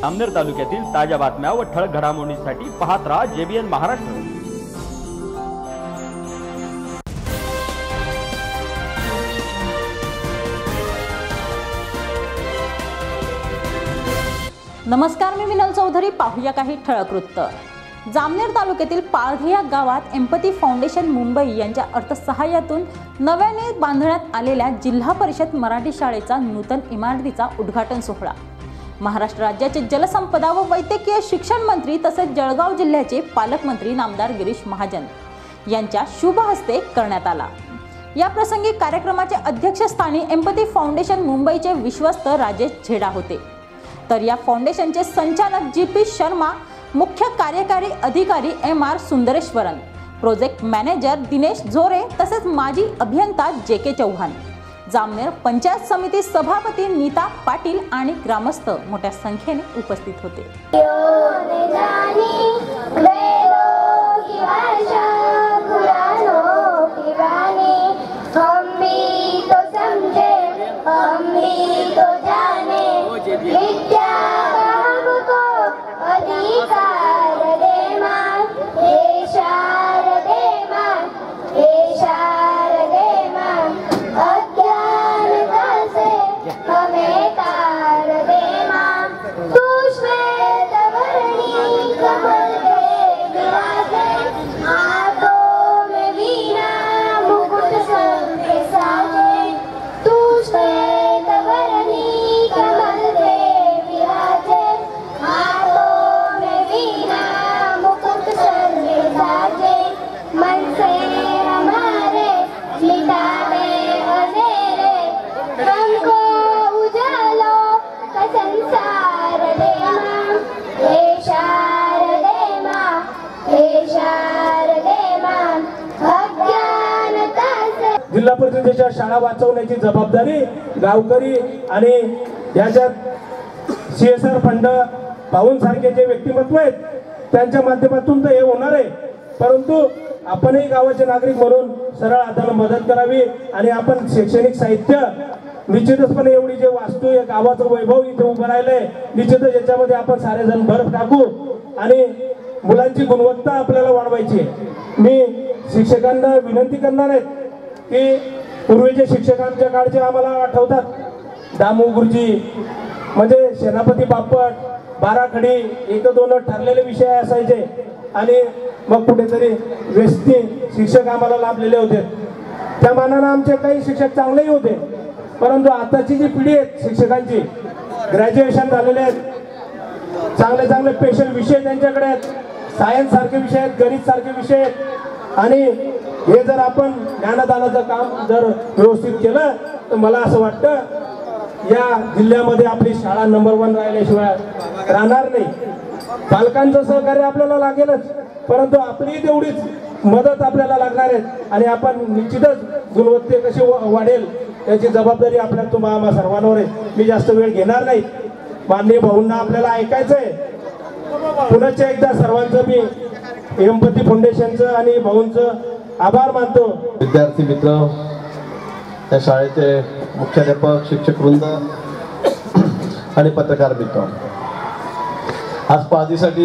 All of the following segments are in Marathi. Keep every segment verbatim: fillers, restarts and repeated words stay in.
जामनेर तालुक्यातील ताज्या बातम्या व ठळक घडामोडींसाठी पाहत राहा जेबीएन महाराष्ट्र। नमस्कार, मी विनल चौधरी। पाहूया काही ठळक वृत्त। जामनेर तालुक्यातील पाळघे या गावात एम्पथी फाउंडेशन मुंबई यांच्या अर्थसहाय्यातून नव्याने बांधण्यात आलेल्या जिल्हा परिषद मराठी शाळेचा नूतन इमारतीचा उद्घाटन सोहळा महाराष्ट्र राज्याचे जलसंपदा व वैद्यकीय शिक्षण मंत्री तसेच जळगाव जिल्ह्याचे पालकमंत्री नामदार गिरीश महाजन यांच्या शुभ हस्ते करण्यात आला। या प्रसंगी कार्यक्रमाचे अध्यक्षस्थानी एम्पथी फाउंडेशन मुंबईचे विश्वस्त राजेश झेडा होते, तर या फाउंडेशनचे संचालक जी पी शर्मा, मुख्य कार्यकारी अधिकारी M R Sundareshwaran, project manager Dinesh Jhore तसेच माजी अभियंता जे के चौहान, जामनेर पंचायत समिती सभापती नीता पाटील आणि ग्रामस्थ मोठ्या संख्येने उपस्थित होते। जिल्हा परिषदेच्या शाळा वाचवण्याची जबाबदारी गावकरी आणि याच्यात सीएसआर फंड भाऊंसारखे जे व्यक्तिमत्व आहेत त्यांच्या माध्यमातून तर हे होणार आहे, परंतु आपणही गावाचे नागरिक म्हणून सरळ हाताने मदत करावी आणि आपण शैक्षणिक साहित्य निश्चितचपणे एवढी जे वास्तू या गावाचं वैभव इथे उभं राहिलंय, निश्चितच याच्यामध्ये आपण सारेजण भर टाकू आणि मुलांची गुणवत्ता आपल्याला वाढवायची आहे। मी शिक्षकांना विनंती करणार आहे की पूर्वीचे शिक्षक आमच्या काळचे आम्हाला आठवतात, दामू गुरुजी म्हणजे सेनापती बापट, बाराखडी एक दोन ठरलेले विषय असायचे आणि मग कुठेतरी व्यस्ती शिक्षक आम्हाला लाभलेले होते। त्या मानाने आमचे काही शिक्षक चांगलेही होते, परंतु आताची जी पिढी आहे शिक्षकांची ग्रॅज्युएशन झालेले आहेत, चांगले चांगले स्पेशल विषय त्यांच्याकडे आहेत, सायन्स सारखे विषय आहेत, गणित सारखे विषय आहेत आणि हे जर आपण ज्ञानदानाचं काम जर व्यवस्थित केलं तर मला असं वाटतं या जिल्ह्यामध्ये आपली शाळा नंबर वन राहिल्याशिवाय राहणार नाही। पालकांचं सहकार्य आपल्याला लागेलच, परंतु आपली तेवढीच मदत आपल्याला लागणार आहे आणि आपण निश्चितच गुणवत्ते कशी वाढेल याची जबाबदारी आपल्या तुम्हा आम्हा सर्वांवर आहे। मी जास्त वेळ घेणार नाही, माननीय भाऊंना आपल्याला ऐकायचं आहे। पुन्हा एकदा सर्वांचं मी एम्पथी फाउंडेशनचं आणि भाऊंचं आभार मानतो। विद्यार्थी मित्र, त्या शाळेचे मुख्याध्यापक, शिक्षक वृंद आणि पत्रकार मित्र, आज पाहणीसाठी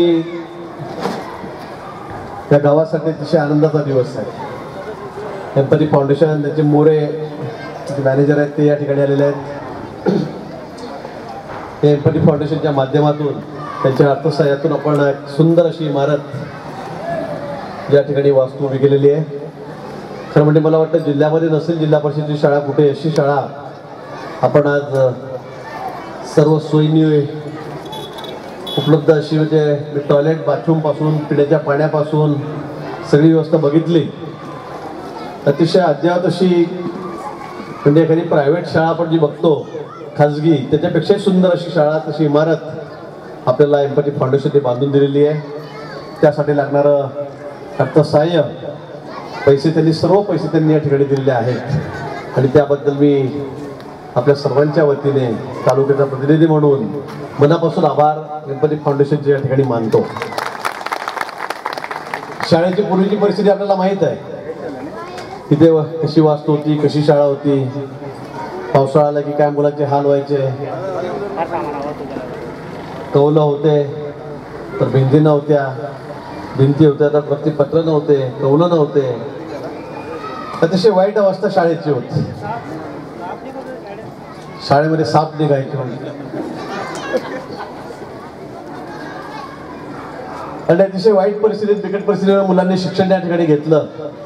या गावासाठी अतिशय आनंदाचा दिवस आहे। एम्पथी फाउंडेशन त्याचे मोरे मॅनेजर आहेत ते या ठिकाणी आलेले आहेत। हे एम्पथी फाउंडेशनच्या माध्यमातून त्यांच्या अर्थसहाय्यातून आपण एक सुंदर अशी इमारत या ठिकाणी वास्तू उभी केलेली आहे। खरं म्हणजे मला वाटतं जिल्ह्यामध्ये नसेल जिल्हा परिषदेची शाळा कुठे अशी शाळा आपण आज सर्व सोयींनी उपलब्ध अशी, म्हणजे टॉयलेट बाथरूम पासून पिण्याच्या पाण्यापासून सगळी व्यवस्था बघितली, अतिशय अद्यावत अशी, म्हणजे एखादी प्रायव्हेट शाळा आपण जी बघतो खाजगी त्याच्यापेक्षा सुंदर अशी शाळा, तशी इमारत आपल्याला एम्पथी फाउंडेशनने बांधून दिलेली आहे। त्यासाठी लागणारं अर्थसहाय्य पैसे त्यांनी सर्व पैसे त्यांनी या ठिकाणी दिलेले आहेत आणि त्याबद्दल मी आपल्या सर्वांच्या वतीने तालुक्याचा प्रतिनिधी म्हणून मनापासून आभार एम्पथी फाउंडेशनचे या ठिकाणी मानतो। शाळेची पूर्वीची परिस्थिती आपल्याला माहीत आहे, तिथे कशी वास्तू होती, कशी शाळा होती, पावसाळा आला की काय मुलांचे हाल व्हायचे। कौलं होते तर भिंती नव्हत्या, भिंती होत्या तर वरती पत्र नव्हते, कौलं नव्हते. अतिशय वाईट अवस्था शाळेची होती. शाळेमध्ये साप निघायचे आणि अतिशय वाईट परिस्थितीत, बिकट परिस्थितीवर मुलांनी शिक्षण या ठिकाणी घेतलं.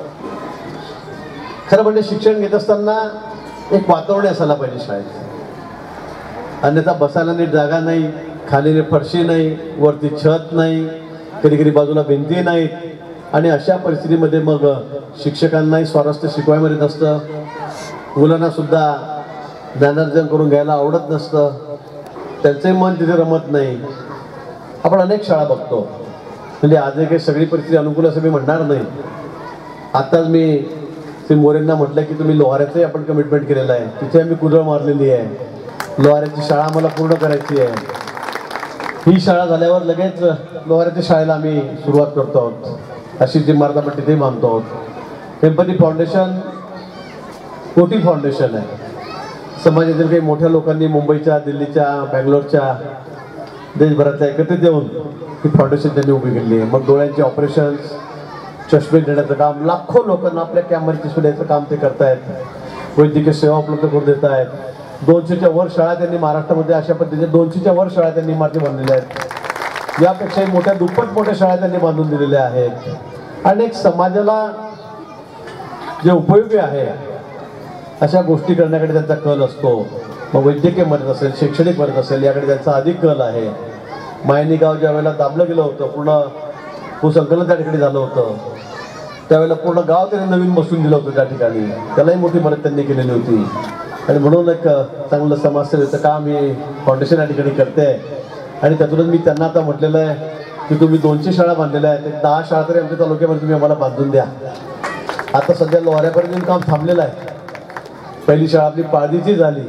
खरं म्हणजे शिक्षण घेत असताना एक वातावरण असायला पाहिजे शाळेत. अन्यथा बसायला नीट जागा नाही, खाली फरशी नाही, वरती छत नाही, कधी कधी बाजूला भिंती नाहीत. आणि अशा परिस्थितीमध्ये मग शिक्षकांनाही स्वारस्य शिकवायमध्ये नसतं, मुलांना सुद्धा ज्ञानार्जन करून घ्यायला आवडत नसतं, त्यांचंही मन तिथे रमत नाही. आपण अनेक शाळा बघतो, म्हणजे आज काही सगळी परिस्थिती अनुकूल असं मी म्हणणार नाही. आताच मी श्री मोरेंना म्हटलं की तुम्ही लोहाऱ्याचंही आपण कमिटमेंट केलेलं आहे, तिथे आम्ही कुदळ मारलेली आहे. लोहाऱ्याची शाळा आम्हाला पूर्ण करायची आहे. ही शाळा झाल्यावर लगेच लोहाऱ्याच्या शाळेला आम्ही सुरुवात करतो आहोत, अशी जी इमारत आपण तिथेही बांधतो आहोत. एम्पॅथी फाउंडेशन कोटी फाउंडेशन आहे. समाजातील काही मोठ्या लोकांनी मुंबईच्या, दिल्लीच्या, बँगलोरच्या, देशभरातल्या एकत्रित येऊन ही फाउंडेशन त्यांनी उभी केली आहे. मग डोळ्यांचे ऑपरेशन्स, चष्मे देण्याचं काम, लाखो लोकांना आपल्या कॅमेऱ्याची सुद्धा काम ते करतायत. वैद्यकीय सेवा उपलब्ध करून देत आहेत. दोनशेच्या वर शाळा त्यांनी महाराष्ट्रामध्ये अशा पद्धतीने दोनशेच्या वर शाळा त्यांनी इमारती बांधलेल्या आहेत. यापेक्षाही मोठ्या दुप्पट मोठ्या शाळा त्यांनी बांधून दिलेल्या आहेत. अनेक समाजाला जे उपयोगी आहे अशा गोष्टी करण्याकडे त्यांचा कल असतो. मग वैद्यकीय मदत असेल, शैक्षणिक मदत असेल, याकडे त्यांचा अधिक कल आहे. मायनी गाव ज्या वेळेला दाबलं गेलं होतं, पूर्ण भूसंकलन त्या ठिकाणी झालं होतं, त्यावेळेला पूर्ण गाव त्यांनी नवीन बसून दिलं होतं त्या ठिकाणी. त्यालाही मोठी मदत त्यांनी केलेली होती. आणि म्हणून एक चांगलं समाजसेवेचं काम ही फाउंडेशन या ठिकाणी करते. आणि त्यातूनच मी त्यांना आता म्हटलेलं आहे की तुम्ही दोनशे शाळा बांधलेल्या आहेत, एक दहा शाळा तरी आमच्या तालुक्यामध्ये तुम्ही आम्हाला बांधून द्या. आता सध्या लोहाऱ्यापर्यंत काम थांबलेलं आहे. पहिली शाळा आपली पाळदीची झाली.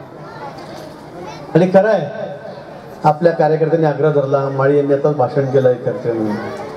आणि खरं आहे, आपल्या कार्यकर्त्यांनी आग्रह धरला. माळी यांनी आता भाषण केलं आहे, चर्चेने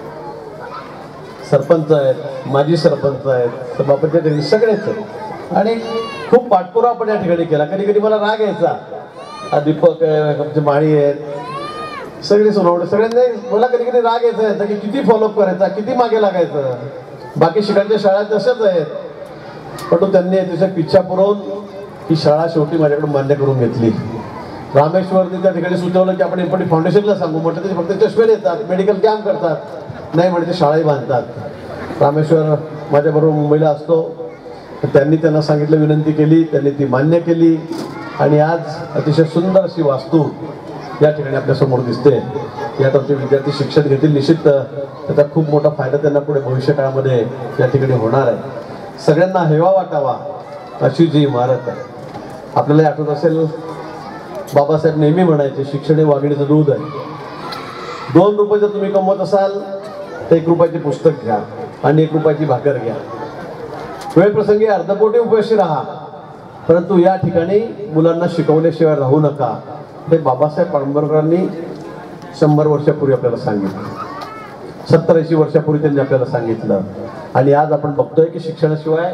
सरपंच आहेत, माजी सरपंच आहेत, सभापती आहेत, सगळेच आहेत. आणि खूप पाठपुरावा आपण या ठिकाणी केला. कधी कधी मला राग यायचा, दीपक आहे, आमचे माळी आहेत, सगळे सोनवडे, सगळ्यांनी मला कधी कधी राग यायचा की किती फॉलोअप करायचा, किती मागे लागायचं. बाकी शिकायच्या शाळा तशाच आहेत. पण त्यांनी त्याच्या पिच्छा पुरवून ही शाळा शेवटी माझ्याकडून मान्य करून घेतली. रामेश्वरने त्या ठिकाणी सुचवलं की आपण एम्पॅथी फाउंडेशनला सांगू. म्हटलं ते फक्त चष्मे देतात, मेडिकल कॅम्प करतात, नाही म्हणजे ते शाळाही बांधतात. रामेश्वर माझ्याबरोबर मुंबईला असतो. त्यांनी त्यांना सांगितलं, विनंती केली, त्यांनी ती मान्य केली. आणि आज अतिशय सुंदर अशी वास्तू या ठिकाणी आपल्यासमोर दिसते. यात आमचे विद्यार्थी शिक्षण घेतील. निश्चित त्याचा खूप मोठा फायदा त्यांना पुढे भविष्य काळामध्ये या ठिकाणी होणार आहे. सगळ्यांना हेवा वाटावा अशी जी इमारत आहे. आपल्याला आठवत असेल, बाबासाहेब नेहमी म्हणायचे, शिक्षण हे वाघिणीचं दूध आहे. दोन रुपये जर तुम्ही कमवत असाल तर एक रुपयाचे पुस्तक घ्या आणि एक रुपयाची भाकर घ्या. वेळप्रसंगी अर्धपोटी उपयोगी राहा, परंतु या ठिकाणी मुलांना शिकवल्याशिवाय राहू नका. हे बाबासाहेब आंबेडकरांनी शंभर वर्षापूर्वी आपल्याला सांगितलं, सत्तर ऐंशी वर्षापूर्वी त्यांनी आपल्याला सांगितलं. आणि आज आपण बघतोय की शिक्षणाशिवाय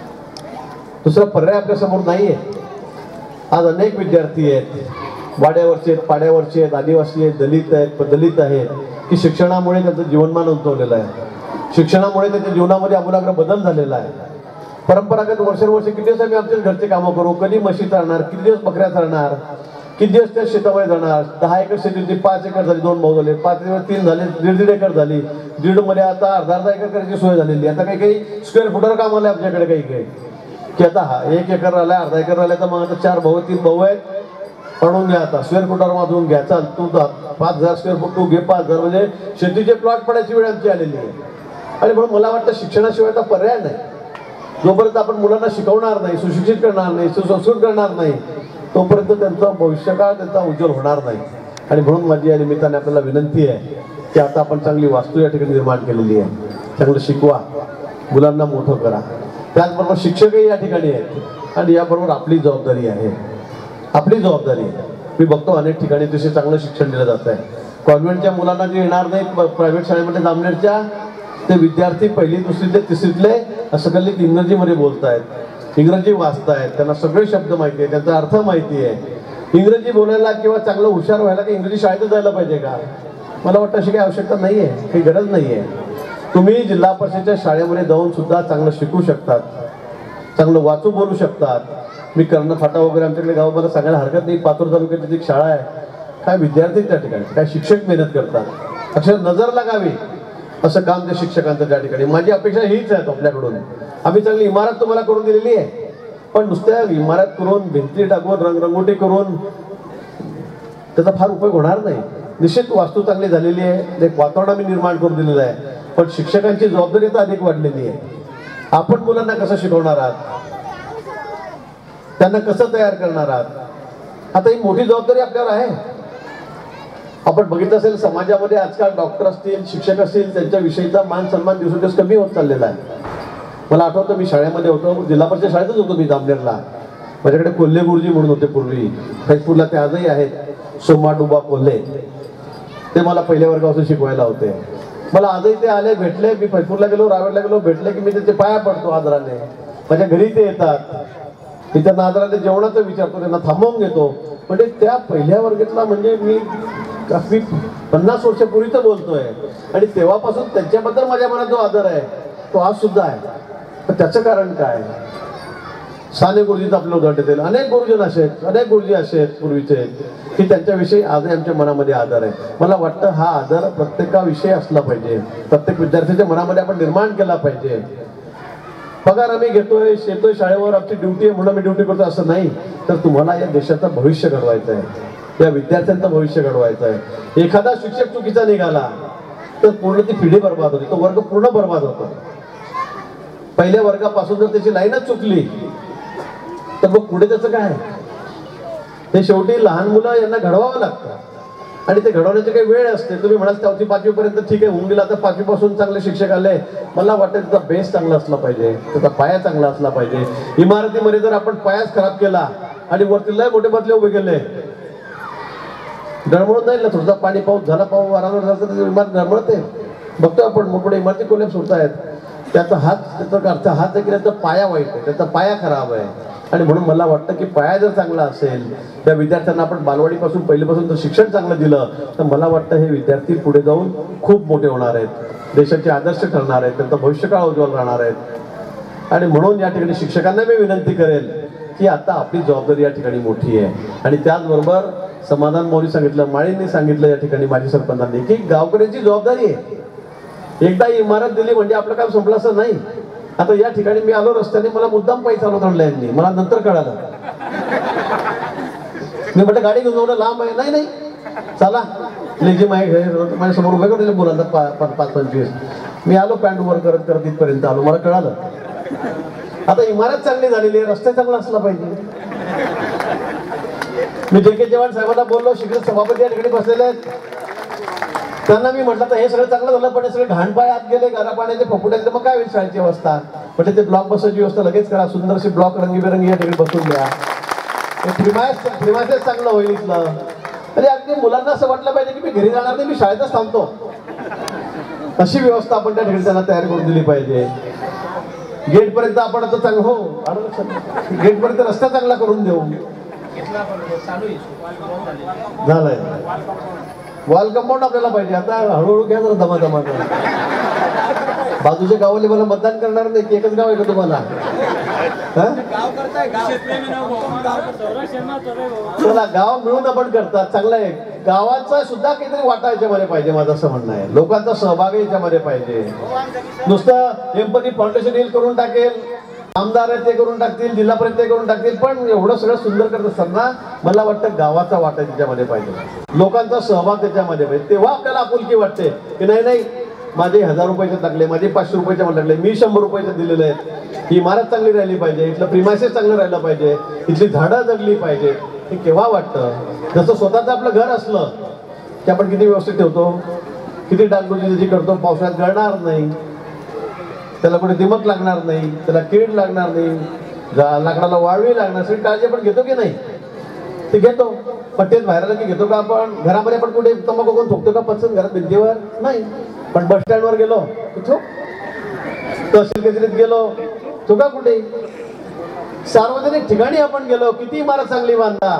दुसरा पर्याय आपल्यासमोर नाही आहे. आज अनेक विद्यार्थी आहेत, वाड्यावरचे आहेत, पाड्यावरचे आहेत, आदिवासी आहेत, दलित आहेत, दलित आहेत, की शिक्षणामुळे त्यांचं जीवनमान उंचवलेलं आहे. शिक्षणामुळे त्यांच्या जीवनामध्ये आमूलाग्र बदल झालेला आहे. परंपरागत वर्षानुवर्ष किती दिवस आम्ही आमच्या घरचे कामं करू, कधी म्हशी चालणार, किती दिवस बकऱ्या चालणार, किती दिवस त्या शेतामध्ये जाणार. दहा एकर शेती होती, पाच एकर झाली, दोन भाऊ झाले, पाच एकर तीन झाले, दीड दीड एकर झाली. दीड मध्ये आता अर्धा अर्धा एकर करायची सोय झालेली. आता काही काही स्क्वेअर फुटर काम आलं आमच्याकडे, काही काही की आता हा एक एकर राहिलाय, अर्धा एकर राहिलाय, तर मग आता चार भाऊ तीन भाऊ आहेत, पडून घ्या, आता स्क्वेअर फुटर मधून घ्या, चाल तू पाच हजार स्क्वेअर फूट तू घे, पाच हजार, म्हणजे शेतीचे प्लॉट पडायची वेळ आमची आलेली आहे. आणि म्हणून मला वाटतं शिक्षणाशिवाय आता पर्याय नाही. जोपर्यंत आपण मुलांना शिकवणार नाही, सुशिक्षित करणार नाही, सुसंस्कृत करणार नाही, तोपर्यंत त्यांचा भविष्यकाळ त्यांचा उज्ज्वल होणार नाही. आणि म्हणून माझी या निमित्ताने आपल्याला विनंती आहे की आता आपण चांगली वास्तू या ठिकाणी निर्माण केलेली आहे. चांगलं शिकवा, मुलांना मोठं करा. त्याचबरोबर शिक्षकही या ठिकाणी आहेत आणि याबरोबर आपली जबाबदारी आहे. आपली जबाबदारी आहे. मी बघतो अनेक ठिकाणी तसे चांगलं शिक्षण दिलं जात आहे. कॉन्व्हेंटच्या मुलांना जे येणार नाहीत प्रायव्हेट शाळेमध्ये जामनेरच्या, ते विद्यार्थी पहिली दुसरीतले तिसरीतले असं कल्लीत इंग्रजीमध्ये बोलतायत, इंग्रजी वाचतायत, त्यांना सगळे शब्द माहिती आहे, त्यांचा अर्थ माहिती आहे. इंग्रजी बोलायला किंवा चांगलं हुशार व्हायला की इंग्रजी शाळेतच जायला पाहिजे का? मला वाटतं अशी काही आवश्यकता नाही आहे, काही गरज नाही आहे. तुम्ही जिल्हा परिषदेच्या शाळेमध्ये जाऊन सुद्धा चांगलं शिकू शकतात, चांगलं वाचू बोलू शकतात. मी कर्ण फाटा वगैरे आमच्याकडे गावामध्ये सांगायला हरकत नाही. पातूर तालुक्याची एक शाळा आहे, काय विद्यार्थी त्या ठिकाणी, काय शिक्षक मेहनत करतात. अक्षर नजर लागावी असं काम त्या शिक्षकांचं त्या ठिकाणी. माझी अपेक्षा हीच आहे आपल्याकडून. आम्ही चांगली इमारत तुम्हाला करून दिलेली आहे, पण नुसत्या इमारत करून भिंती टाकून रंगरंगोटी करून त्याचा फार उपयोग होणार नाही. निश्चित वास्तू चांगली झालेली आहे, एक वातावरण आम्ही निर्माण करून दिलेलं आहे, पण शिक्षकांची जबाबदारी तर अधिक वाढलेली आहे. आपण मुलांना कसं शिकवणार आहात, त्यांना कसं तयार करणार आहात, आता ही मोठी जबाबदारी आपल्यावर आहे. आपण बघितलं असेल समाजामध्ये आजकाल डॉक्टर असतील, शिक्षक असतील, त्यांच्याविषयीचा मान सन्मान दिवसेंदिवस कमी होत चाललेला आहे. मला आठवतं मी शाळेमध्ये होतो, जिल्हा परिषद शाळेतच होतो मी जामनेरला. माझ्याकडे कोल्हे गुरुजी म्हणून होते पूर्वी, फैजपूरला ते आजही आहेत, सोमा डुबा कोल्हे. ते मला पहिल्या वर्गापासून शिकवायला होते. मला आजही ते आले, भेटले. मी फैजपूरला गेलो, रावेरला गेलो, भेटले की मी त्यांचे पाया पडतो आदराने. माझ्या घरी ते येतात, मी त्यांना आदराने जेवणाचं विचारतो, त्यांना थांबवून घेतो. म्हणजे त्या पहिल्या वर्गातला म्हणजे मी मी पन्नास वर्षापूर्वीच बोलतोय, आणि तेव्हापासून त्यांच्याबद्दल माझ्या मनात जो आदर आहे तो आज सुद्धा आहे. पण त्याचं कारण काय? साने गुरुजीचं आपलं उदाहरण देतील. अनेक गुरुजन असे आहेत, अनेक गुरुजी असे आहेत पूर्वीचे की त्यांच्याविषयी आजही आमच्या मनामध्ये आदर आहे. मला वाटतं हा आदर प्रत्येकाविषयी असला पाहिजे, प्रत्येक विद्यार्थ्याच्या मनामध्ये आपण निर्माण केला पाहिजे. पगार आम्ही घेतोय, येतोय शाळेवर, आमची ड्युटी आहे म्हणून आम्ही ड्युटी करतो असं नाही. तर तुम्हाला या देशाचं भविष्य घडवायचं आहे, या विद्यार्थ्यांचं भविष्य घडवायचं आहे. एखादा शिक्षक चुकीचा निघाला तर पूर्ण ती पिढी बर्बाद होती, तो वर्ग पूर्ण बर्बाद होतो. पहिल्या वर्गापासून जर त्याची लाईनच चुकली तर मग पुढे त्याचं काय? ते शेवटी लहान मुलं यांना घडवावं लागतं, आणि ते घडवण्याची काही वेळ असते. तुम्ही म्हणाल चौथी पाचवी पर्यंत ठीक आहे, होऊन गेला, तर पाचवी पासून चांगले शिक्षक आले. मला वाटतं त्याचा बेस चांगला असला पाहिजे, त्याचा पाया चांगला असला पाहिजे. इमारतीमध्ये जर आपण पायाच खराब केला आणि वरती लय मोठे बदले उभे केले, डळमळून जाईल ना. थोडासा पाणी पाऊस झाला, पाऊस वारावर झाला तर इमारत डळमळते. बघतो आपण मोठे इमारती कोल्हॅप्स होत आहेत. त्याचा हात, त्याचा अर्थ हात आहे की त्याचा पाया वाईट आहे, त्याचा पाया खराब आहे. आणि म्हणून मला वाटतं की पाया जर चांगला असेल, त्या विद्यार्थ्यांना आपण बालवाडीपासून पहिल्यापासून जर शिक्षण चांगलं दिलं तर मला वाटतं हे विद्यार्थी पुढे जाऊन खूप मोठे होणार आहेत, देशाचे आदर्श ठरणार आहेत, त्यांचं भविष्यकाळ उज्ज्वल राहणार आहेत. आणि म्हणून या ठिकाणी शिक्षकांना मी विनंती करेल की आता आपली जबाबदारी या ठिकाणी मोठी आहे. आणि त्याचबरोबर समाधान मौली सांगितलं, माळींनी सांगितलं, या ठिकाणी माझी सरपंचांनी, की गावकऱ्यांची जबाबदारी आहे. एकदा इमारत दिली म्हणजे आपलं काम संपलं असं नाही. आता या ठिकाणी मी आलो रस्त्याने, मला मुद्दाम पायी चालवत आणलं यांनी, मला नंतर कळालं. मी म्हटलं गाडी घेऊन जाऊन लांब आहे, नाही नाही चला लेझिम आहे, माझ्या समोर उभे करून बोलायला पाच पंचवीस. मी आलो पॅन्ट वर करत करत इथपर्यंत आलो, मला कळालं. आता इमारत चांगली झालेली आहे, रस्ता चांगला असला पाहिजे. मी जे के चव्हाण साहेबांना बोललो, शिक्षक सभापती या ठिकाणी बसलेले आहेत, त्यांना मी म्हटलं तर हे सगळं चांगलं झालं, पण हे सगळे घाण पाय आत गेले, गारा पाण्याचे फपुट्याचे, मग काय होईल शाळेची व्यवस्था? म्हणजे ते ब्लॉक बसायची व्यवस्था लगेच करा, सुंदरशी ब्लॉक रंगीबेरंगी या ठिकाणी बसून द्या. प्रिमायस चांगलं होईल इथलं. अरे अगदी मुलांना असं वाटलं पाहिजे की मी घरी जाणार नाही, मी शाळेतच थांबतो. अशी व्यवस्था आपण त्या ठिकाणी त्यांना तयार करून दिली पाहिजे. गेट पर्यंत आपण आता चांगलं, हो गेट पर्यंत रस्ता चांगला करून देऊ. झालंय वॉल कंपाऊंड आपल्याला पाहिजे. आता हळूहळू घ्या जरा दमा दमा. बाजूच्या गावाले मला मतदान करणार नाही की एकच गाव आहे का तुम्हाला? चला गाव मिळून आपण करतात, चांगलं आहे. गावाचा सुद्धा काहीतरी वाटा याच्यामध्ये पाहिजे, माझं असं म्हणणं आहे. लोकांचा सहभाग याच्यामध्ये पाहिजे. नुसतं एम्पथी फाउंडेशन येईल करून टाकेल, आमदार आहे ते करून टाकतील, जिल्हा परिषद ते करून टाकतील, पण एवढं सगळं सुंदर करत असताना मला वाटतं गावाचा वाटा त्याच्यामध्ये पाहिजे, लोकांचा सहभाग त्याच्यामध्ये पाहिजे. तेव्हा आपल्याला आपुलकी वाटते की नाही नाही माझे हजार रुपयाचे टाकले, माझे पाचशे रुपयाचे मला टाकले, मी शंभर रुपयाचे दिलेले आहेत. ही इमारत चांगली राहिली पाहिजे, इथलं प्रिमायसेस चांगलं राहिलं पाहिजे, इथली झाडं जगली पाहिजे. हे केव्हा वाटतं? जसं स्वतःचं आपलं घर असलं की आपण किती व्यवस्थित ठेवतो, किती डागडुजी त्याची करतो, पावसाळ्यात गळणार नाही, त्याला कुठे दिमक लागणार नाही, त्याला कीड लागणार नाही, लाकडाला वाळवी लागणार, सगळी काळजी आपण घेतो की नाही? ते घेतो. पण तेच बाहेर की घेतो का आपण? घरामध्ये आपण कुठे तंबाखू करून थोकतो का पचन घरात भिंतीवर? नाही. पण बस स्टँडवर गेलो तहसील कचेरीत गेलो तो का कुठे? सार्वजनिक ठिकाणी आपण गेलो, किती इमारत चांगली बांधा,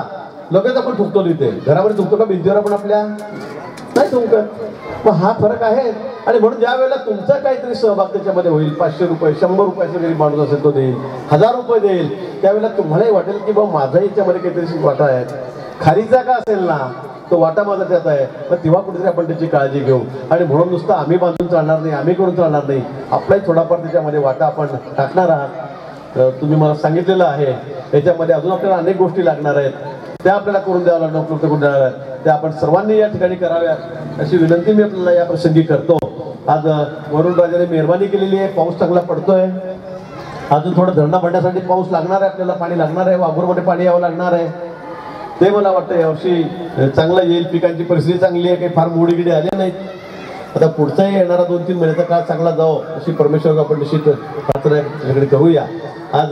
लगेच आपण थुकतो तिथे, घरामध्ये थुकतो का भिंतीवर आपण आपल्या? नाही थुंकत. मग हा फरक आहे. आणि म्हणून ज्या वेळेला तुमचा काहीतरी सहभाग त्याच्यामध्ये होईल, पाचशे रुपये शंभर रुपयाचा जरी माणूस असेल तो देईल, हजार रुपये देईल, त्यावेळेला तुम्हालाही वाटेल की बाबा माझा याच्यामध्ये काहीतरी वाटा आहे. खारीचा का असेल ना, तो वाटा माझा त्यात आहे, तर तेव्हा कुठेतरी आपण त्याची काळजी घेऊ. आणि म्हणून नुसतं आम्ही बांधून चालणार नाही, आम्ही करून चालणार नाही, आपलाही थोडाफार त्याच्यामध्ये वाटा आपण टाकणार आहात. तुम्ही मला सांगितलेलं आहे याच्यामध्ये अजून आपल्याला अनेक गोष्टी लागणार आहेत, त्या आपल्याला करून द्यावं लागणार, उपलब्ध करून द्यावं लागणार, त्या आपण सर्वांनी या ठिकाणी कराव्यात अशी विनंती मी आपल्याला या प्रसंगी करतो. आज वरुण राजाने मेहरबानी केलेली आहे, पाऊस चांगला पडतोय. अजून थोडं धरणं भरण्यासाठी पाऊस लागणार आहे, आपल्याला पाणी लागणार आहे, वाघूरमध्ये पाणी यावं लागणार आहे. ते मला वाटतं यावर्षी चांगलं येईल. पिकांची परिस्थिती चांगली आहे, काही फार मोडीगिडी आले नाहीत. आता पुढचाही येणारा दोन तीन महिन्याचा काळ चांगला जावं अशी परमेश्वर आपण निश्चित प्रार्थना करूया. आज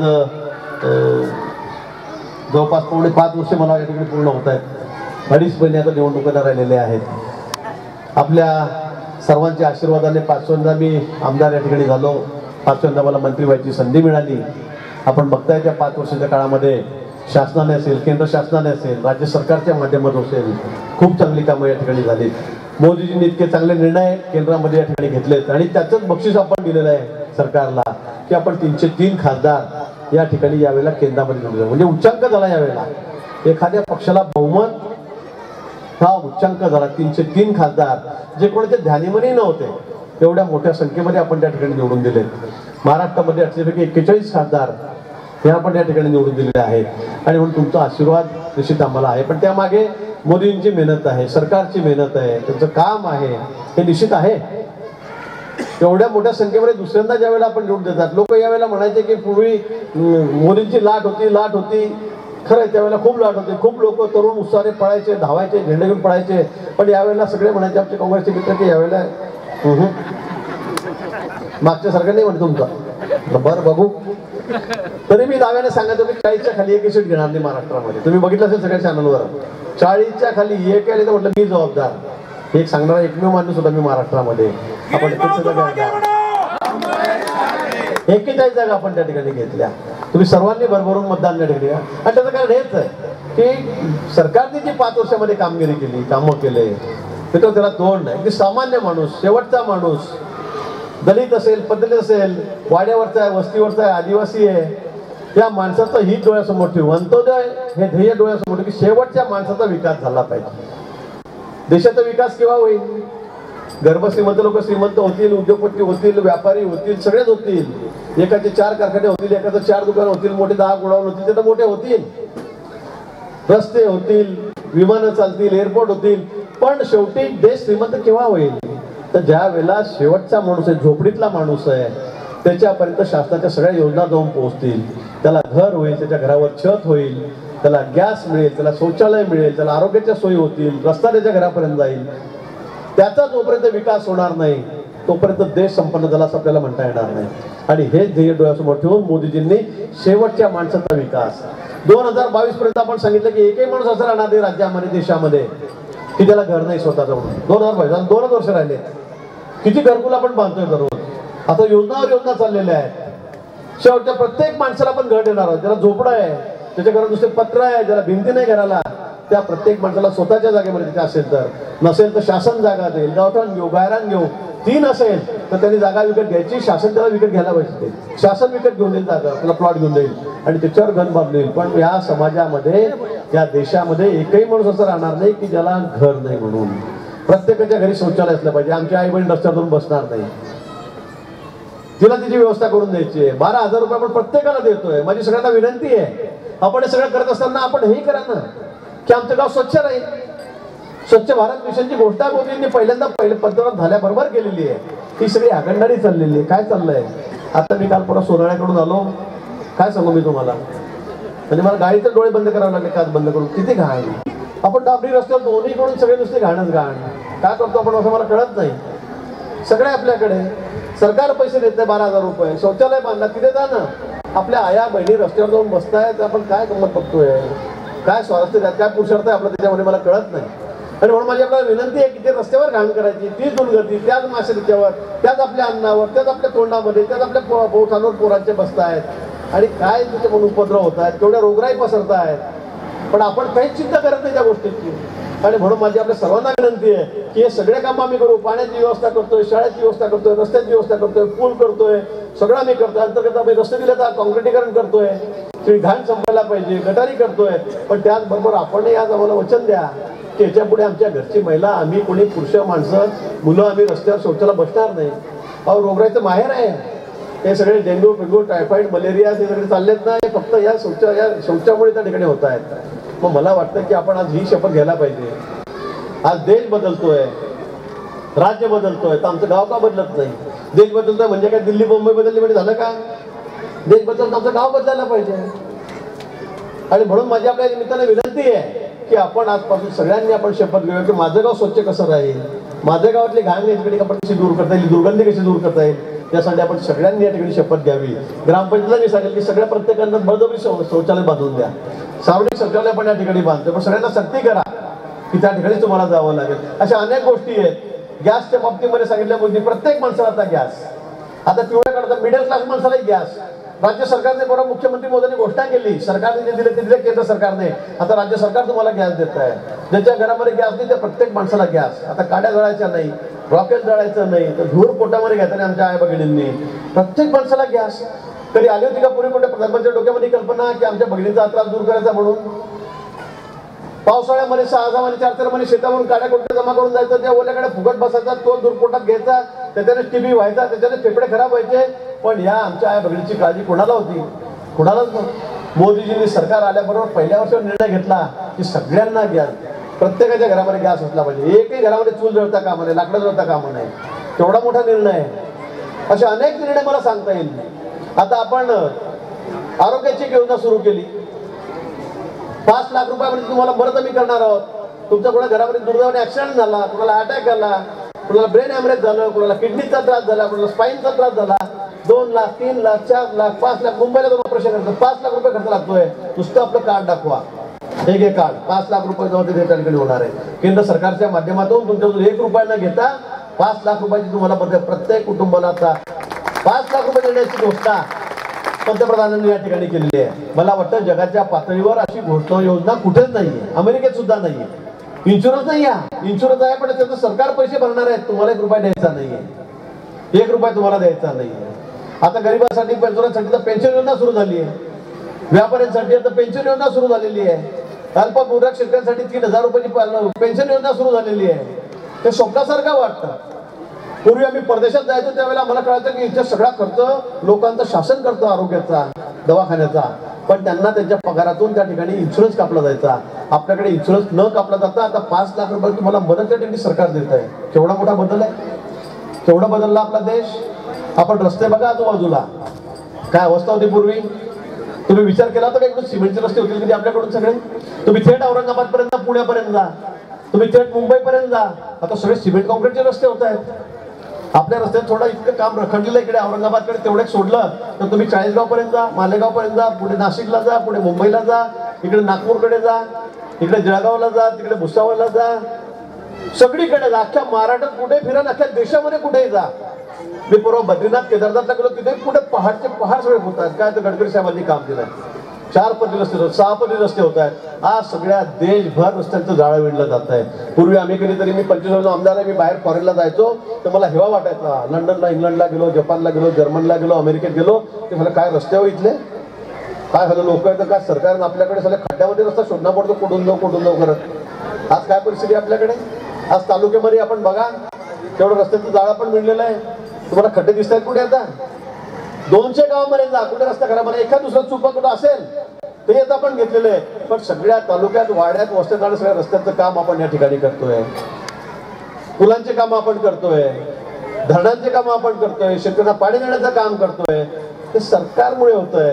जवळपास पावणे पाच वर्ष मला या ठिकाणी पूर्ण होत आहेत. अडीच महिने आता निवडणुका राहिलेल्या आहेत. आपल्या सर्वांच्या आशीर्वादाने पाचव्यांदा मी आमदार या ठिकाणी झालो, पाचव्यांदा मला मंत्री व्हायची संधी मिळाली. आपण बघताय त्या पाच वर्षाच्या काळामध्ये शासनाने असेल, केंद्र शासनाने असेल, राज्य सरकारच्या माध्यमातून असेल, खूप चांगली कामं या ठिकाणी झाली. मोदीजींनी इतके चांगले निर्णय केंद्रामध्ये या ठिकाणी घेतलेत आणि त्याचंच बक्षीस आपण दिलेलं आहे सरकारला की आपण तीनशे तीन खासदार या ठिकाणी यावेळेला केंद्रामध्ये निवडले. म्हणजे उच्चांक झाला यावेळेला. एखाद्या पक्षाला बहुमत हा उच्चांक झाला. तीनशे तीन खासदार जे कोणाचे ध्यानीमनी नव्हते एवढ्या मोठ्या संख्येमध्ये आपण त्या ठिकाणी निवडून दिले. महाराष्ट्रामध्ये अठरापैकी एक्केचाळीस खासदार हे आपण या ठिकाणी निवडून दिलेले आहेत. आणि म्हणून तुमचा आशीर्वाद निश्चित आम्हाला आहे. पण त्यामागे मोदींची मेहनत आहे, सरकारची मेहनत आहे, त्यांचं काम आहे, हे निश्चित आहे. एवढ्या मोठ्या संख्येमध्ये दुसऱ्यांदा ज्या वेळेला आपण निवडून देतात, लोक यावेळेला म्हणायचे की पूर्वी मोदींची लाट होती लाट होती खरं आहे, त्यावेळेला खूप लाट होती, खूप लोक तरुण उत्साहाने पळायचे, धावायचे, झेंडे घेऊन पळायचे. पण यावेळेला सगळे म्हणायचे आमचे काँग्रेसचे मित्र की यावेळेला मागच्या सारखं नाही म्हणत तुमचं. बरं बघू. तरी मी दाव्याने सांगायचो की चाळीसच्या खाली एक सीट घेणार नाही महाराष्ट्रामध्ये. तुम्ही बघितलं असेल सगळ्या चॅनलवर, चाळीसच्या खाली एक आले तर म्हटलं मी जबाबदार. एक सांगणारा एकमेव माणूस होता मी महाराष्ट्रामध्ये. आपण एक्केचाळीस जागा आपण त्या ठिकाणी घेतल्या. तुम्ही सर्वांनी भरभरून मतदान त्या ठिकाणी. आणि त्याचं कारण हेच आहे की सरकारने जी पाच वर्षामध्ये कामगिरी केली, कामं केले, तर त्याला तोड नाही. की सामान्य माणूस, शेवटचा माणूस, दलित असेल, पद्धती असेल, वाड्यावरचा आहे, वस्तीवरचा आहे, आदिवासी आहे, त्या माणसाचं हित डोळ्यासमोर ठेवू, अंत्योदय हे ध्येय डोळ्यासमोर ठेवू की शेवटच्या माणसाचा विकास झाला पाहिजे. देशाचा विकास केव्हा होईल? गर्भश्रीमंत लोक श्रीमंत होतील, उद्योगपती होतील, व्यापारी होतील, सगळेच होतील. एकाचे चार कारखाने होतील, एकाचं चार दुकान होतील, मोठे दहा गोडाऊन होतील, ते तर मोठे होतील, रस्ते होतील, विमानं चालतील, एअरपोर्ट होतील. पण शेवटी देश श्रीमंत केव्हा होईल? तर ज्या वेळेला शेवटचा माणूस आहे, झोपडीतला माणूस आहे, त्याच्यापर्यंत शासनाच्या सगळ्या योजना जाऊन पोहोचतील. त्याला घर होईल, त्याच्या घरावर छत होईल, त्याला गॅस मिळेल, त्याला शौचालय मिळेल, त्याला आरोग्याच्या सोयी होतील, रस्ता त्याच्या घरापर्यंत जाईल. त्याचा जोपर्यंत विकास होणार नाही तोपर्यंत देश संपन्न झाला असं आपल्याला म्हणता येणार नाही. आणि हे ध्येय डोळ्यासमोर ठेवून मोदीजींनी शेवटच्या माणसाचा विकास दोन हजार बावीस पर्यंत आपण सांगितलं की एकही माणूस असं राहणार नाही राज्यामध्ये, देशामध्ये की त्याला घर नाही स्वतःचं म्हणून. दोन हजार बावीस दोनच वर्ष राहिले. किती घरकुल आपण बांधतोय दररोज. आता योजनावर योजना चाललेल्या आहेत. शेवटच्या प्रत्येक माणसाला आपण घर देणार आहोत. ज्याला झोपडं आहे, त्याच्या घरात नुसते पत्र आहे, ज्याला भिंती नाही घराला, त्या प्रत्येक माणसाला स्वतःच्या जागेमध्ये तिथे असेल तर, नसेल तर शासन जागा देईल. गावठाण घेऊ, गायरान घेऊ. तीन असेल तर त्यांनी जागा विकत घ्यायची, शासन त्याला विकत घ्यायला पाहिजे. शासन विकत घेऊन देईल जागा, त्याला प्लॉट घेऊन देईल आणि त्याच्यावर घर बांधेल. पण या समाजामध्ये, या देशामध्ये एकही माणूस असं राहणार नाही की ज्याला घर नाही म्हणून. प्रत्येकाच्या घरी शौचालय असलं पाहिजे. आमची आई बहीण रस्त्यावर जाऊन बसणार नाही, तिला तिची व्यवस्था करून द्यायची आहे. बारा हजार रुपये आपण प्रत्येकाला देतोय. माझी सगळ्यांना विनंती आहे, आपण हे सगळं करत असताना आपण हेही करा ना की आमचं गाव स्वच्छ राहील. स्वच्छ भारत मिशनची घोषणा मोदींनी पहिल्यांदा पहिले पंतप्रधान झाल्याबरोबर केलेली आहे. ही सगळी आगंडाळी चाललेली आहे. काय चाललंय आता? मी काल परवा सोनाळ्याकडून आलो. काय सांगू मी तुम्हाला, म्हणजे मला गाडीचे डोळे बंद करावे लागले, काच बंद करून. किती घाण आपण डांबरी रस्त्यावर दोन्हीकडून सगळे नुसते घाणच घाण. काय करतो आपण असं मला कळत नाही. सगळे आपल्याकडे सरकार पैसे देत नाही, बारा हजार रुपये शौचालय बांधला, तिथे जा ना. आपल्या आया बहिणी रस्त्यावर जाऊन बसतायत. आपण काय गंमत बघतोय, काय स्वारस्य, काय पुरुषार्थ आहे आपला त्याच्यामध्ये मला कळत नाही. आणि म्हणून माझी आपल्याला विनंती आहे की ते रस्त्यावर घाण करायची, तीच दुर्गती, त्याच मासे त्याच्यावर, त्याच आपल्या अन्नावर, त्याच आपल्या तोंडामध्ये, त्याच आपल्या पोटांवर पोरांचे बसतायत. आणि काय तिथे पण उपद्रव होत आहेत, केवढ्या रोगराई पसरत आहेत. पण आपण काहीच चिंता करत नाही त्या गोष्टीची. आणि म्हणून माझी आपल्या सर्वांना विनंती आहे की हे सगळे काम आम्ही करू. पाण्याची व्यवस्था करतोय, शाळेची व्यवस्था करतोय, रस्त्याची व्यवस्था करतोय, पूल करतोय, सगळं आम्ही करतोय. अंतर्गत आम्ही रस्ते दिले तर कॉन्क्रिटीकरण करतोय, ती घाण संपायला पाहिजे, गटारी करतोय. पण त्याचबरोबर आपणही आज आम्हाला वचन द्या की याच्या पुढे आमच्या घरची महिला, आम्ही कोणी पुरुष माणसं, मुलं आम्ही रस्त्यावर शौचाला बसणार नाही. अहो रोगराईचं माहेर आहे हे सगळे. डेंग्यू पेंगू टायफॉइड मलेरिया हे सगळे चाललेत ना, हे फक्त या शौचा या शौचामुळे त्या ठिकाणी होत आहेत. मग मला वाटतं की आपण आज ही शपथ घ्यायला पाहिजे. आज देश बदलतोय, राज्य बदलतोय, तर आमचं गाव का बदलत नाही? देश बदलतोय म्हणजे काय दिल्ली मुंबई बदलली म्हणजे झालं का? देश बदलत आमचं गाव बदलायला पाहिजे. आणि म्हणून माझी आपल्या निमित्ताने विनंती आहे की आपण आजपासून सगळ्यांनी आपण शपथ घेऊया की माझं गाव स्वच्छ कसं राहील, माझ्या गावातली घाण या ठिकाणी आपण कशी दूर करता येईल, दुर्गंधी कशी दूर करता येईल, त्यासाठी आपण सगळ्यांनी या ठिकाणी शपथ घ्यावी. ग्रामपंचायतीला मी सांगेल की सगळ्या प्रत्येकांना बळजबरी शौचालय बांधून द्या. सार्वजनिक शौचालय पण या ठिकाणी बांधतो, पण सगळ्यांना सक्ती करा की त्या ठिकाणी तुम्हाला जावं लागेल. अशा अनेक गोष्टी आहेत. गॅसच्या बाबतीमध्ये सांगितल्या गोष्टी, प्रत्येक माणसाला आता गॅस, आता पिवळ्या काढता मिडल क्लास माणसालाही गॅस. राज्य सरकारने बरोबर मुख्यमंत्री मोदींनी घोषणा केली, सरकारने जे दिले ते दिले केंद्र सरकारने. आता राज्य सरकार तुम्हाला गॅस देत आहे. ज्याच्या घरामध्ये गॅस नाही त्या प्रत्येक माणसाला गॅस. आता काड्या जळायच्या नाही, रॉकेल जळायचं नाही, तर धूर पोटामध्ये घ्यायचा नाही. आमच्या आई भगिनींनी प्रत्येक माणसाला गॅस. कधी आली होती का पूर्वी कुठे प्रधानमंत्री डोक्यामध्ये कल्पना की आमच्या भगिनीचा त्रास दूर करायचा म्हणून? पावसाळ्यामध्ये सहा सहा महिने चार चार महिने शेतावरून काड्या कुठे जमा करून जायचं, त्या ओल्याकडे फुगट बसायचा, तो दूरपोटात घ्यायचा, त्याच्याने टीबी व्हायचा, त्याच्याने फेफडे खराब व्हायचे. पण या आमच्या आई भगिनीची काळजी कोणाला होती? कोणालाच नव्हती. मोदीजींनी सरकार आल्याबरोबर पहिल्या वर्षावर निर्णय घेतला की सगळ्यांना गॅस, प्रत्येकाच्या घरामध्ये गॅस असला पाहिजे. एकही घरामध्ये चूल जळता कामा नये, लाकडं जळता कामा नये. केवढा मोठा निर्णय आहे. असे अनेक निर्णय मला सांगता येईल. आता आपण आरोग्याची योजना सुरू केली. पाच लाख रुपयामध्ये तुम्हाला मदत आम्ही करणार आहोत. तुमच्या कोणा घरामध्ये दुर्दैवाने ऍक्सिडेंट झाला, कुणाला अटॅक आला, कुणाला ब्रेन हॅमरेज झालं, कुणाला किडनीचा त्रास झाला, कुणाला स्पाईनचा त्रास झाला, दोन लाख तीन लाख चार लाख पाच लाख मुंबईला दोन ऑपरेशन करतात, पाच लाख रुपये खर्च लागतोय. नुसतं आपलं कार्ड दाखवा, एक एक कार्ड पाच लाख रुपये जवळ त्या ठिकाणी होणार आहे. केंद्र सरकारच्या माध्यमातून तुमच्याकडून एक रुपया न घेता पाच लाख रुपयाची तुम्हाला प्रत्येक कुटुंबाला आता पाच लाख रुपये देण्याची घोषणा पंतप्रधानांनी या ठिकाणी केलेली आहे. मला वाटतं जगाच्या पातळीवर अशी घोषणा योजना कुठेच नाहीये, अमेरिकेत सुद्धा नाहीये. इन्शुरन्स नाही आहे, इन्शुरन्स आहे पण त्याचं सरकार पैसे भरणार आहेत, तुम्हाला एक रुपया द्यायचा नाहीये, एक रुपया तुम्हाला द्यायचा नाहीये. आता गरिबांसाठी पेन्शनसाठी पेन्शन योजना सुरू झाली आहे, व्यापाऱ्यांसाठी आता पेन्शन योजना सुरू झालेली आहे, अल्पभूधारक शेतकऱ्यांसाठी तीन हजार रुपयाची पेन्शन योजना सुरू झालेली आहे. ते स्वप्नासारखं वाटतं. पूर्वी आम्ही परदेशात जायचो त्यावेळेला आम्हाला कळायचं की इथे सगळा खर्च लोकांचं शासन करतं आरोग्याचा, दवाखान्याचा, पण त्यांना त्यांच्या पगारातून त्या ठिकाणी इन्शुरन्स कापला जायचा. आपल्याकडे इन्शुरन्स न कापला जाता आता पाच लाख रुपये तुम्हाला मदत त्या ठिकाणी सरकार देत आहे. केवढा मोठा बदल आहे, केवढा बदलला आपला देश. आपण रस्ते बघा आजूबाजूला, काय अवस्था होती पूर्वी. तुम्ही विचार केला तर एकदम सिमेंटचे रस्ते होतील कधी आपल्याकडून सगळे. तुम्ही थेट औरंगाबाद पर्यंत पुण्यापर्यंत जा, तुम्ही थेट मुंबई पर्यंत जा, आता सगळे सिमेंट कॉन्क्रीटचे रस्ते होत आहेत. आपल्या रस्त्यात थोडं इतकं काम रखडलेलं इकडे औरंगाबादकडे, तेवढेच सोडलं तर तुम्ही चाळीसगाव पर्यंत जा, मालेगाव पर्यंत जा, पुढे नाशिकला जा, पुढे मुंबईला जा, इकडे नागपूरकडे जा, इकडे जळगावला जा, तिकडे भुसावळला जा, सगळीकडे जा. अख्ख्या महाराष्ट्रात कुठे फिरा, अख्ख्या देशामध्ये कुठेही जा. मी परवा बद्रीनाथ केदारनाथला गेलो, तिथे कुठे पहाडचे पहाड सगळे होत आहेत. काय तर गडकरी साहेबांनी काम केलंय. चार पदरी रस्ते, सहा पदरी रस्ते होत आहेत. आज सगळ्या देशभर रस्त्यांचं जाळं विणलं जात आहे. पूर्वी आम्ही कधीतरी, मी पंचवीस वर्ष आमदार आहे, मी बाहेर फॉरेनला जायचो तर मला हेवा वाटायचा. लंडनला, इंग्लंडला गेलो, जपानला गेलो, जर्मनला गेलो, अमेरिकेत गेलो, ते मला काय रस्ते हो इथले, काय झालं लोक आहेत काय सरकारनं आपल्याकडे सगळ्या खड्ड्यामध्ये रस्ता शोधणं पडतो, कुठून जाऊ कुठून जाऊ करत. आज काय परिस्थिती आपल्याकडे. आज तालुक्यामध्ये आपण बघा तेवढं रस्त्याचं जाळं पण मिळलेलं आहे. तुम्हाला खड्डे दिसत आहेत कुठे? आता दोनशे गावामध्ये जा, कुठे रस्ता खराब आहे, एखाद दुसरा चुका कुठं असेल ते आता आपण घेतलेलं आहे. पण सगळ्या तालुक्यात, वाड्यात, वस्त्यात जाणं सगळ्या रस्त्याचं काम आपण या ठिकाणी करतोय. पुलांचे काम आपण करतोय, धरणांचे काम आपण करतोय, शेतकऱ्यांना पाणी देण्याचं काम करतोय. ते सरकारमुळे होतंय.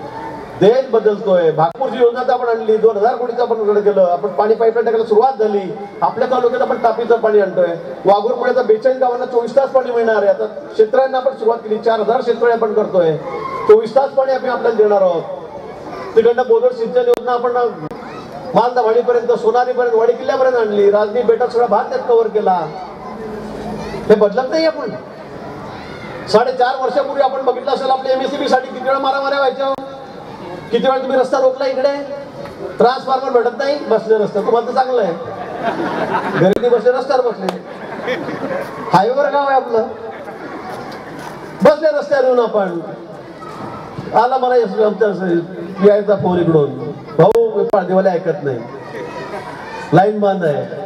देश बदलतोय. भागपूरची योजना तर आपण आणली, दोन हजार कोटीचं आपण केलं. आपण पाणी पाईपलाईन टाकायला सुरुवात झाली. आपल्या तालुक्यात आपण तापीचं पाणी आणतोय. वाघूरमुळे आता बेचाळीस गावांना चोवीस तास पाणी मिळणार आहे. आता शेतकऱ्यांना आपण सुरुवात केली, चार हजार शेतकरी आपण करतोय. चोवीस तास पाणी आपण आपल्याला देणार आहोत. तिकडनं बोदर सिंचन योजना आपण मालदावाडीपर्यंत, सोनारीपर्यंत, वाडी किल्ल्यापर्यंत आणली. राजनी बेटात सगळा भाग त्यात कव्हर केला. हे बदलत नाही. आपण साडेचार वर्षापूर्वी आपण बघितलं असेल आपल्या एमएससीबी साठी किती वेळा मारामाऱ्या व्हायच्या, किती वेळा तुम्ही रस्ता रोखला इकडे. ट्रान्सफॉर्मर भेटत नाही, बसले रस्त्यावर. तुम्हाला तर चांगलं आहे, घरी नाही बसले रस्त्यावर बसले. हायवेवर गाव आहे आपलं, बसले रस्त्यावर येऊन आपण. आला मला यायचा फोन इकडून, भाऊ पाळदेवाले ऐकत नाही, लाईन बंद आहे.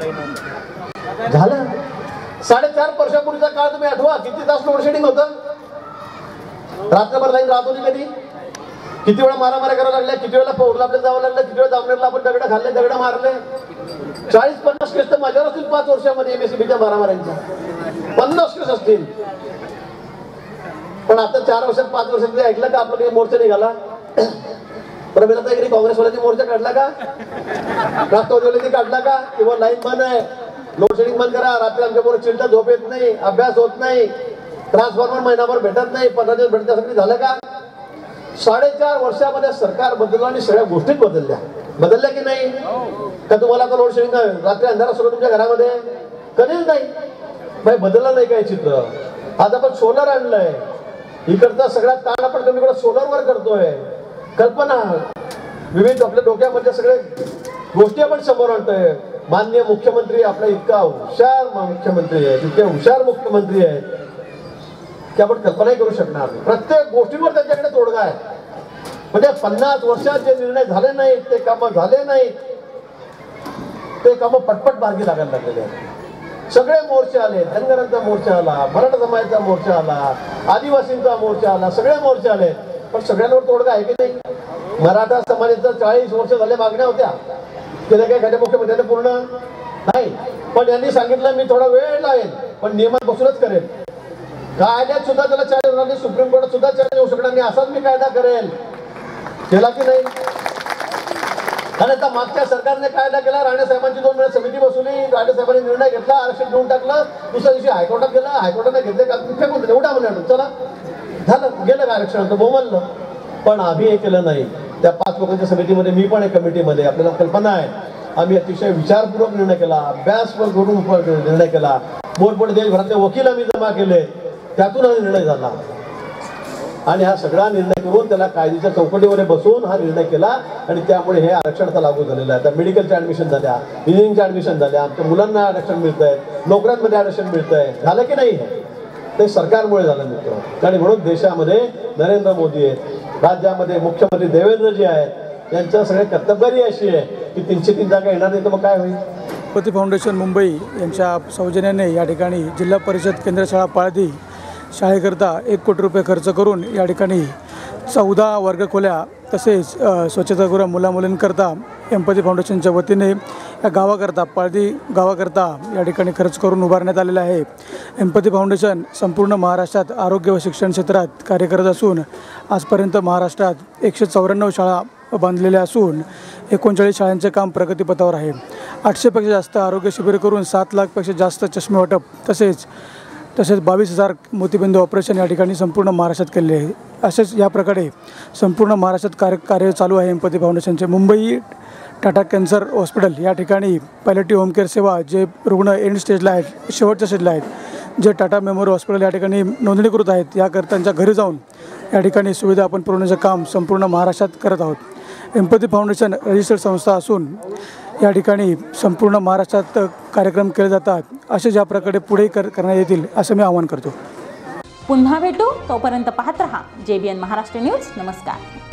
झालं. साडेचार वर्षापूर्वीचा काळ तुम्ही आठवा, किती तास लोडशेडिंग होतं. रात्रभर लाईन राहत होती कधी. किती वेळा मारामाऱ्या करायला लागल्या, किती वेळा पौरला आपल्याला जावं लागलं, किती वेळा जामनेरला आपण दगड खाल्ले, दगड मारले. चाळीस पन्नास केस तर माझ्यावर असतील पाच वर्षामध्ये एमएससीबीच्या मारामाऱ्यांच्या, पन्नास केस असतील. पण आता चार वर्षात पाच वर्षात ऐकलं का आपला काही मोर्चा निघाला. प्रमिलातागिरी काँग्रेसवाल्यांनी मोर्चा काढला का, राष्ट्रवादीवाल्यांनी काढला का, किंवा लाईन बंद आहे, लोडशेडिंग बंद करा, रात्री आमच्याबरोबर चिंता झोप येत नाही, अभ्यास होत नाही, ट्रान्सफॉर्मर महिनाभर भेटत नाही, पंधरा दिवस भेटत, त्यासाठी झालं का. साडेचार वर्षामध्ये सरकार बदललं आणि सगळ्या गोष्टीच बदलल्या. बदलल्या की नाही का. तुम्हाला आता लोडशेडिंग रात्री अंधारा सुरू तुमच्या घरामध्ये कधीच नाही. बाई बदललं नाही काय चित्र. आज आपण सोलर आणलंय, इकडचा सगळ्यात ताण आपण कमी इकडे सोलरवर करतोय. कल्पना विविध आपल्या डोक्यामध्ये सगळे गोष्टी आपण समोर आणतोय. माननीय मुख्यमंत्री आपला इतका हुशार मुख्यमंत्री आहे, इतके हुशार मुख्यमंत्री आहेत की आपण कल्पनाही करू शकणार नाही. प्रत्येक गोष्टीवर त्यांच्याकडे तोडगा आहे. म्हणजे पन्नास वर्षात जे निर्णय झाले नाहीत, ते कामं झाले नाहीत, ते कामं पटपट मार्गी लागायला लागलेले आहेत. सगळे मोर्चे आले, धनगरांचा मोर्चा आला, मराठा समाजाचा मोर्चा आला, आदिवासींचा मोर्चा आला, सगळे मोर्चे आले. पण सगळ्यांवर तोडगा आहे की नाही. मराठा समाजाचा चाळीस वर्ष झाले मागण्या होत्या, केल्या काय एखाद्या मुख्यमंत्र्याने पूर्ण नाही. पण यांनी सांगितलं मी थोडा वेळ लावेल, पण नियमांपासूनच करेल. कायद्यात सुद्धा त्याला चॅलेंज झाली, सुप्रीम कोर्टात सुद्धा चॅलेंज येऊ शकणार नाही, असाच मी कायदा करेल. केला की नाही. आणि आता मागच्या सरकारने कायदा केला, राणे साहेबांची दोन वेळा समिती बसवली, राणे साहेबांनी निर्णय घेतला, आरक्षण देऊन टाकलं. दुसऱ्या दिवशी हायकोर्टात गेलं, हायकोर्टाने घेतले का फेकून दिले, उठा म्हणलं, चला झालं, गेलं का आरक्षण, तर बोमललं. पण आम्ही हे केलं नाही. त्या पाच लोकांच्या समितीमध्ये मी पण आहे, कमिटीमध्ये. आपल्याला कल्पना आहे, आम्ही अतिशय विचारपूर्वक निर्णय केला, अभ्यास करून निर्णय केला. मोठमोठे देशभरातले वकील आम्ही जमा केले, त्यातून हा निर्णय झाला. आणि हा सगळा निर्णय करून त्याला कायद्याच्या चौकटीवर बसवून हा निर्णय केला. आणि त्यामुळे हे आरक्षण आता लागू झालेलं आहे. आता मेडिकलच्या ऍडमिशन झाल्या, इंजिनिअरिंगच्या ऍडमिशन झाल्या, आमच्या मुलांना आरक्षण मिळत आहे, नोकऱ्यांमध्ये आरक्षण मिळत आहे. झालं की नाही. ते सरकारमुळे झालं मित्र. आणि म्हणून देशामध्ये नरेंद्र मोदी आहेत, राज्यामध्ये मुख्यमंत्री देवेंद्रजी आहेत, यांचं सगळे कर्तबगारी अशी आहे की तीनशे तीन जागा येणार नाही तर मग काय होईल. एम्पथी फाउंडेशन मुंबई यांच्या सौजन्याने या ठिकाणी जिल्हा परिषद केंद्र शाळा पाळधी शाळेकरता एक कोटी रुपये खर्च करून या ठिकाणी चौदा वर्गखोल्या तसेच स्वच्छतागृह मुलामुलींकरता एम्पथी फाउंडेशनच्या वतीने या गावाकरता पाळधी गावाकरता या ठिकाणी खर्च करून उभारण्यात आलेला आहे. एम्पथी फाउंडेशन संपूर्ण महाराष्ट्रात आरोग्य व शिक्षण क्षेत्रात कार्य करत असून आजपर्यंत महाराष्ट्रात एकशे चौऱ्याण्णव शाळा बांधलेल्या असून एकोणचाळीस शाळांचे काम प्रगतीपथावर आहे. आठशेपेक्षा जास्त आरोग्य शिबिर करून सात लाखपेक्षा जास्त चष्मे वाटप तसेच तसेच बावीस हजार मोतीबिंदू ऑपरेशन या ठिकाणी संपूर्ण महाराष्ट्रात केले आहे. असेच या प्रकारे संपूर्ण महाराष्ट्रात कार्य कार्य चालू आहे एम्पथी फाउंडेशनचे. मुंबई टाटा कॅन्सर हॉस्पिटल या ठिकाणी पॅलेटिव्ह होम केअर सेवा जे रुग्ण एंड स्टेजला आहेत, शेवटच्या स्टेजला आहेत, जे टाटा मेमोरियल हॉस्पिटल या ठिकाणी नोंदणीकृत आहेत, या त्यांच्या घरी जाऊन या ठिकाणी सुविधा आपण पुरवण्याचं काम संपूर्ण महाराष्ट्रात करत आहोत. एम्पथी फाउंडेशन रजिस्टर्ड संस्था असून या ठिकाणी संपूर्ण महाराष्ट्रात कार्यक्रम केले जातात. असे ज्या प्रकारे पुढे कर करण्यात येतील असं मी आवाहन करतो. पुन्हा भेटू, तोपर्यंत पाहत रहा जे बी एन महाराष्ट्र न्यूज. नमस्कार.